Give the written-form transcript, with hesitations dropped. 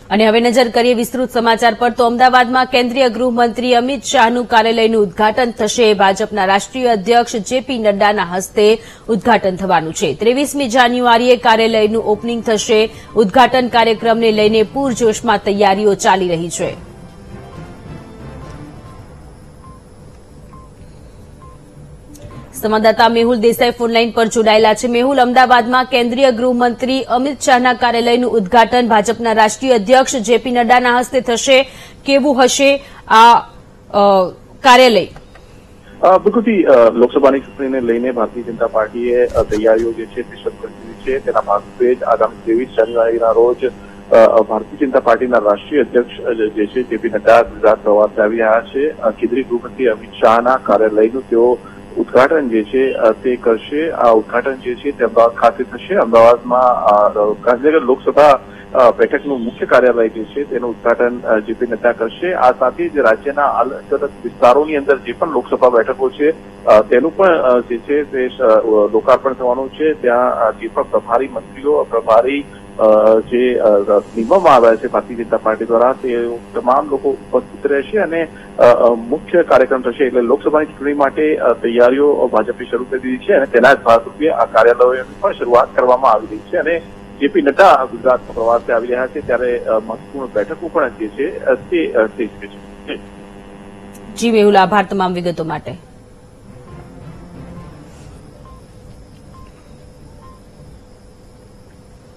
અને હવે નજર કરીએ વિસ્તૃત સમાચાર પર તો અમદાવાદમાં કેન્દ્રીય ગૃહમંત્રી અમિત શાહનું કાર્યાલયનું ઉદઘાટન થશે। ભાજપના રાષ્ટ્રીય અધ્યક્ષ જેપી નડ્ડાના હસ્તે ઉદઘાટન થવાનું છે। 23મી જાન્યુઆરીએ કાર્યાલયનું ઓપનિંગ થશે। ઉદઘાટન કાર્યક્રમને લઈને પૂરજોશમાં તૈયારીઓ ચાલી રહી છે। संवाददाता मेहुल देसाई फोनलाइन पर जोड़ायेला छे। मेहुल, अमदावादमां केन्द्रीय गृहमंत्री अमित शाहना कार्यालयનું उद्घाटन भाजपना राष्ट्रीय अध्यक्ष जेपी नड्डाना हस्ते थशे। केवुं हशे आ कार्यालय? बिल्कुल लोकसभाની ચૂંટણીને લઈને ભારતીય જનતા પાર્ટીએ તૈયારીઓ જે છે તે શરૂ કરી દીધી છે। તેના ભાગરૂપે જ આગામી 23 જાન્યુઆરીના રોજ ભારતીય જનતા પાર્ટીના રાષ્ટ્રીય અધ્યક્ષ જે છે જેપી નડ્ડા ગુજરાત પ્રવાસે આવી રહ્યા છે। કેન્દ્રીય ગૃહમંત્રી અમિત શાહના કાર્યાલયનું તેઓ ઉદઘાટન જે છે તે કરશે। આ ઉદઘાટન જે છે તે અમદાવાદ ખાતે થશે। અમદાવાદમાં ગાંધીનગર લોકસભા બેઠકનું મુખ્ય કાર્યાલય જે છે તેનું ઉદઘાટન જેપી નડ્ડા કરશે। આ સાથે જ રાજ્યના અલગ વિસ્તારોની અંદર જે પણ લોકસભા બેઠકો છે તેનું પણ જે છે તે લોકાર્પણ થવાનું છે। ત્યાં જે પણ પ્રભારી મંત્રીઓ પ્રભારી જે નિમવામાં આવ્યા છે ભારતીય જનતા પાર્ટી દ્વારા તે તમામ લોકો ઉપસ્થિત રહેશે અને મુખ્ય કાર્યક્રમ થશે। એટલે લોકસભાની ચૂંટણી માટે તૈયારીઓ ભાજપે શરૂ કરી દીધી છે અને તેના જ ભાગરૂપે આ કાર્યાલયોની પણ શરૂઆત કરવામાં આવી રહી છે। અને જેપી નડ્ડા ગુજરાતના પ્રવાસે આવી રહ્યા છે ત્યારે મહત્વપૂર્ણ બેઠકો પણ જે છે તે થઈ શકે છે। જી મેહુલ, આભાર તમામ વિગતો માટે।